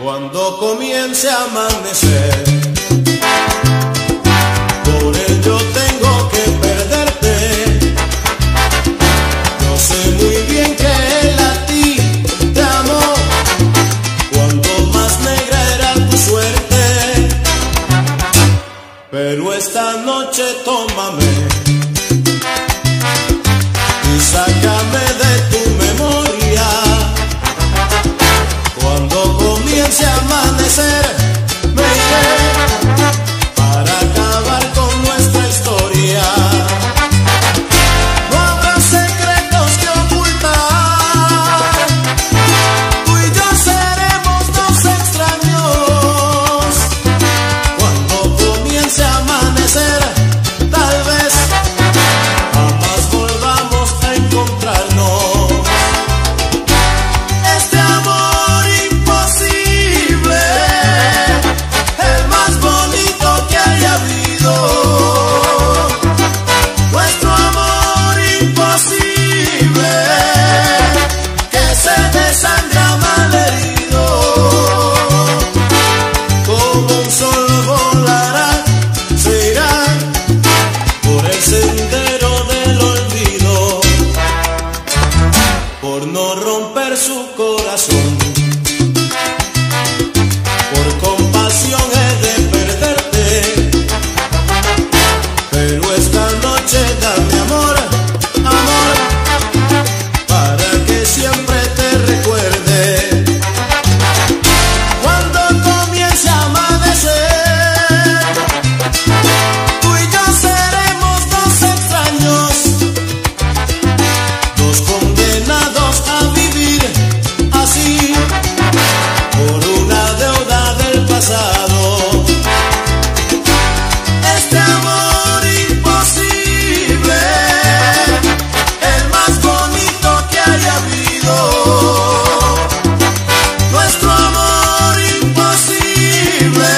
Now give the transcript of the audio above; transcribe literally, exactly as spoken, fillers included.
cuando comience a amanecer. Por ello tengo que perderte. Yo sé muy bien que él a ti te amó, cuando más negra era tu suerte. Pero esta noche tómame y sácame de tu memoria. Cuando comience a amanecer, me iré para acabar con nuestra historia. No habrá secretos que ocultar, tú y yo seremos dos extraños. Cuando comience a amanecer, tal vez jamás volvamos a encontrarnos. Este amor imposible, el más bonito que haya habido. Nuestro amor imposible, que se desangra malherido. Como un sol volará, se irá por el sendero del olvido, por no romper su corazón. Por compasión he de perderte, pero esta noche dame amor, amor, para que siempre te recuerde. Cuando comience a amanecer, tú y yo seremos dos extraños, dos condenados a vivir así, por una deuda del pasado. Este amor imposible, el más bonito que haya habido. Nuestro amor imposible,